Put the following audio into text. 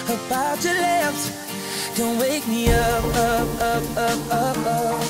about your lips. Don't wake me up, up, up, up, up, up.